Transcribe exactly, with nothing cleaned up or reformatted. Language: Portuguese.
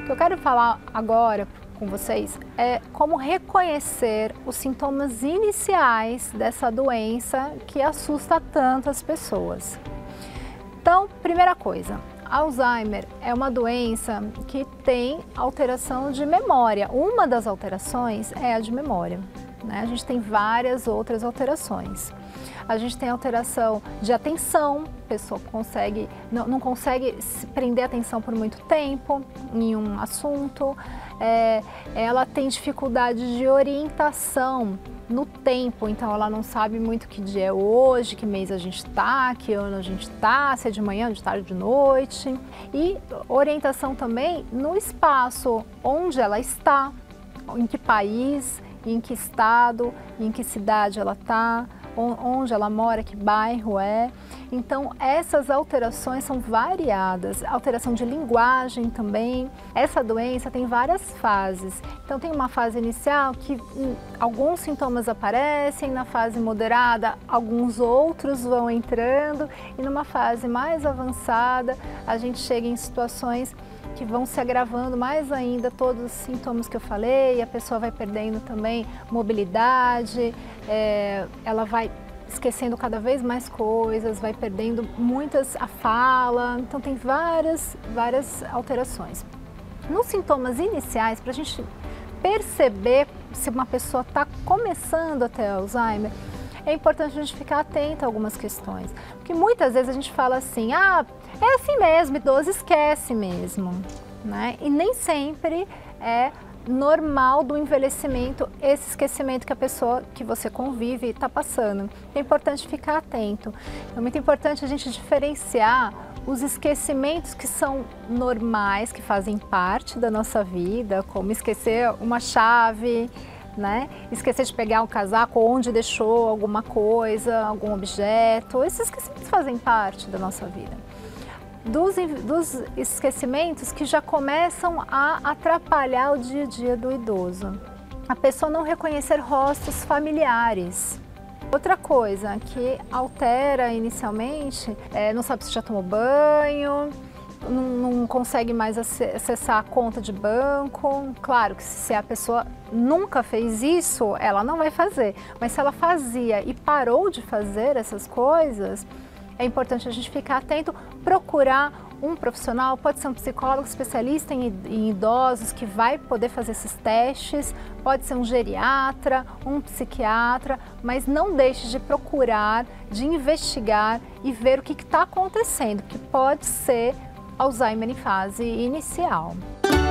O que eu quero falar agora com vocês é como reconhecer os sintomas iniciais dessa doença que assusta tanto as pessoas. Então, primeira coisa, Alzheimer é uma doença que tem alteração de memória. Uma das alterações é a de memória, né? A gente tem várias outras alterações. A gente tem alteração de atenção, a pessoa consegue, não, não consegue prender atenção por muito tempo em um assunto. É, ela tem dificuldade de orientação no tempo, então ela não sabe muito que dia é hoje, que mês a gente está, que ano a gente está, se é de manhã, de tarde, de noite. E orientação também no espaço, onde ela está, em que país, em que estado, em que cidade ela está, onde ela mora, que bairro é. Então, essas alterações são variadas, alteração de linguagem também. Essa doença tem várias fases. Então, tem uma fase inicial que hum, alguns sintomas aparecem, na fase moderada, alguns outros vão entrando, e numa fase mais avançada, a gente chega em situações que vão se agravando mais ainda, todos os sintomas que eu falei, a pessoa vai perdendo também mobilidade, é, ela vai esquecendo cada vez mais coisas, vai perdendo muitas a fala, então tem várias, várias alterações. Nos sintomas iniciais, para a gente perceber se uma pessoa está começando a ter Alzheimer, é importante a gente ficar atento a algumas questões, porque muitas vezes a gente fala assim, ah, é assim mesmo, idoso esquece mesmo, né? E nem sempre é normal do envelhecimento esse esquecimento que a pessoa que você convive está passando. É importante ficar atento. É muito importante a gente diferenciar os esquecimentos que são normais, que fazem parte da nossa vida, como esquecer uma chave, né? Esquecer de pegar um casaco onde deixou alguma coisa, algum objeto. Esses esquecimentos fazem parte da nossa vida. Dos, dos esquecimentos que já começam a atrapalhar o dia a dia do idoso. A pessoa não reconhecer rostos familiares. Outra coisa que altera inicialmente, é, não sabe se já tomou banho, não, não consegue mais acessar a conta de banco. Claro que se a pessoa nunca fez isso, ela não vai fazer. Mas se ela fazia e parou de fazer essas coisas, é importante a gente ficar atento, procurar um profissional, pode ser um psicólogo especialista em, em idosos que vai poder fazer esses testes, pode ser um geriatra, um psiquiatra, mas não deixe de procurar, de investigar e ver o que está acontecendo, que pode ser Alzheimer em fase inicial.